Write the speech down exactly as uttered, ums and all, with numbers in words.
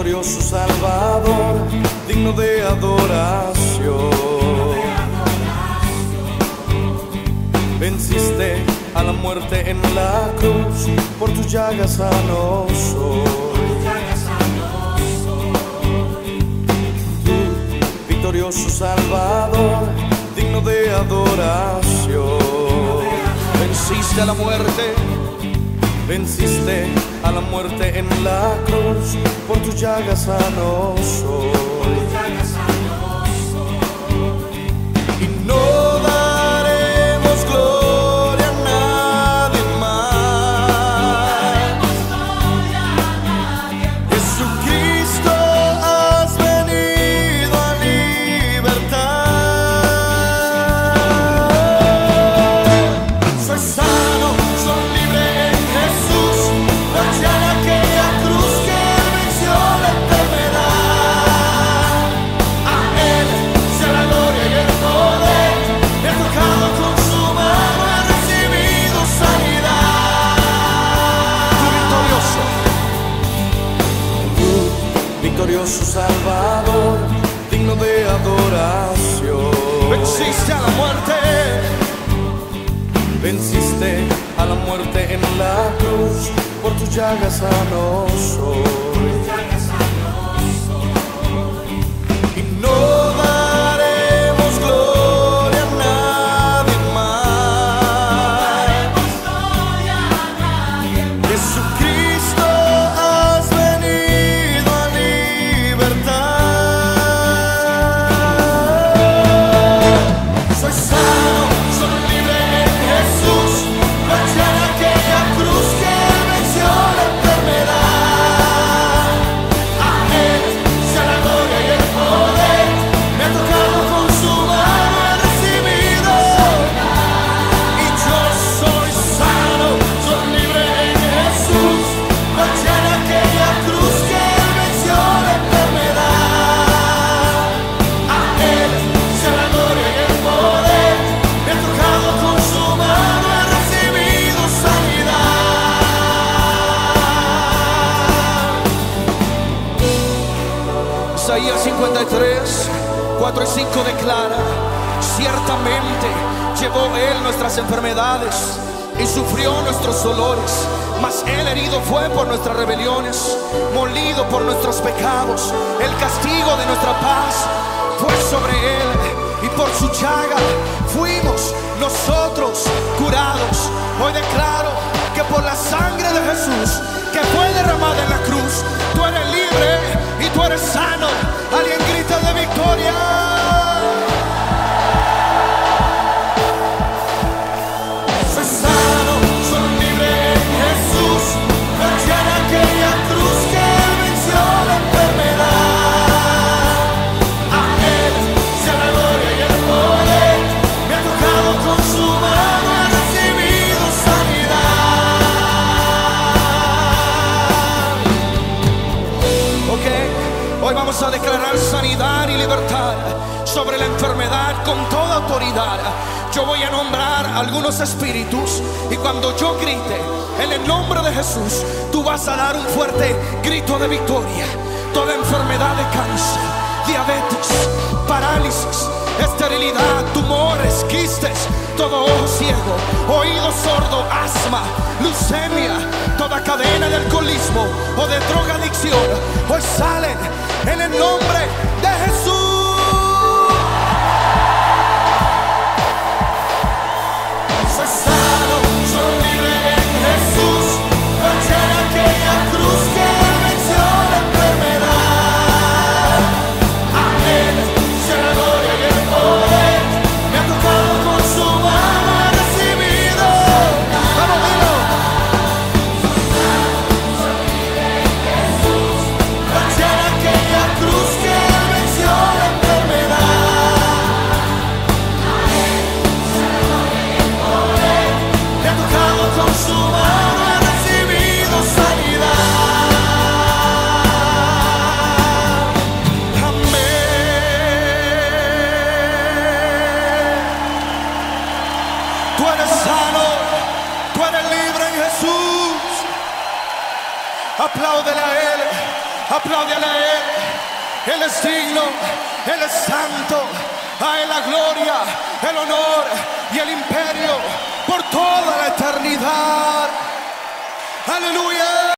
victorioso Salvador, digno de adoración. Venciste a la muerte en la cruz, por tus llagas sano soy. Tú, victorioso Salvador, digno de adoración. Venciste a la muerte, venciste a la muerte en la cruz, por tus llagas sano soy. Y no daremos gloria a nadie más. Jesucristo, has venido a libertar. Soy sano, soy libre en Jesús. Victorioso Salvador, digno de adoración. Venciste a la muerte, venciste a la muerte en la cruz, por tus llagas sano soy. Y no daremos gloria a nadie más. Jesucristo, has venido a soy sano, soy libre en Jesús. Gracias a aquella cruz que venció la enfermedad. A Él sea la gloria y el poder. Me ha tocado con su mano, he recibido. Y yo soy sano, soy libre en Jesús. Gracias a aquella cruz que venció la enfermedad. A Él sea la gloria y el poder. Me ha tocado con su mano, he recibido sanidad. Isaías cincuenta y tres, cuatro y cinco declara: ciertamente llevó Él nuestras enfermedades y sufrió nuestros dolores, mas Él herido fue por nuestras rebeliones, molido por nuestros pecados. El castigo de nuestra paz fue sobre Él, y por su llaga fuimos nosotros curados. Hoy declaro que por la sangre de Jesús que fue derramada en la cruz, tú eres libre y tú eres sano. Alguien grita de victoria. Soy sano, soy libre en Jesús. Gracias a aquella cruz que venció la enfermedad. A Él sea la gloria y el poder. Me ha tocado con su mano, he recibido sanidad. Ok, hoy vamos a declarar sanidad y libertad sobre la enfermedad con toda autoridad. Yo voy a nombrar algunos espíritus, y cuando yo grite en el nombre de Jesús, tú vas a dar un fuerte grito de victoria. Toda enfermedad de cáncer, diabetes, parálisis, esterilidad, tumores, quistes, todo ojo ciego, oído sordo, asma, leucemia, toda cadena de alcoholismo o de drogadicción, hoy salen en el nombre de Jesús. Soy sano, soy libre en Jesús. Gracias a aquella cruz que venció la enfermedad. A Él sea la gloria y el poder. Me ha tocado con su mano, he recibido. Vamos, dilo. Soy sano, soy libre en Jesús. Gracias a aquella cruz que venció la enfermedad. A Él sea la gloria y el poder. Me ha tocado con su mano, he recibido sanidad. Amén. Tú eres sano, tú eres libre en Jesús. Apláudele a Él, Apláudele a Él. Él es digno, Él es santo. A Él la gloria, el honor y el imperio por toda la eternidad. Aleluya.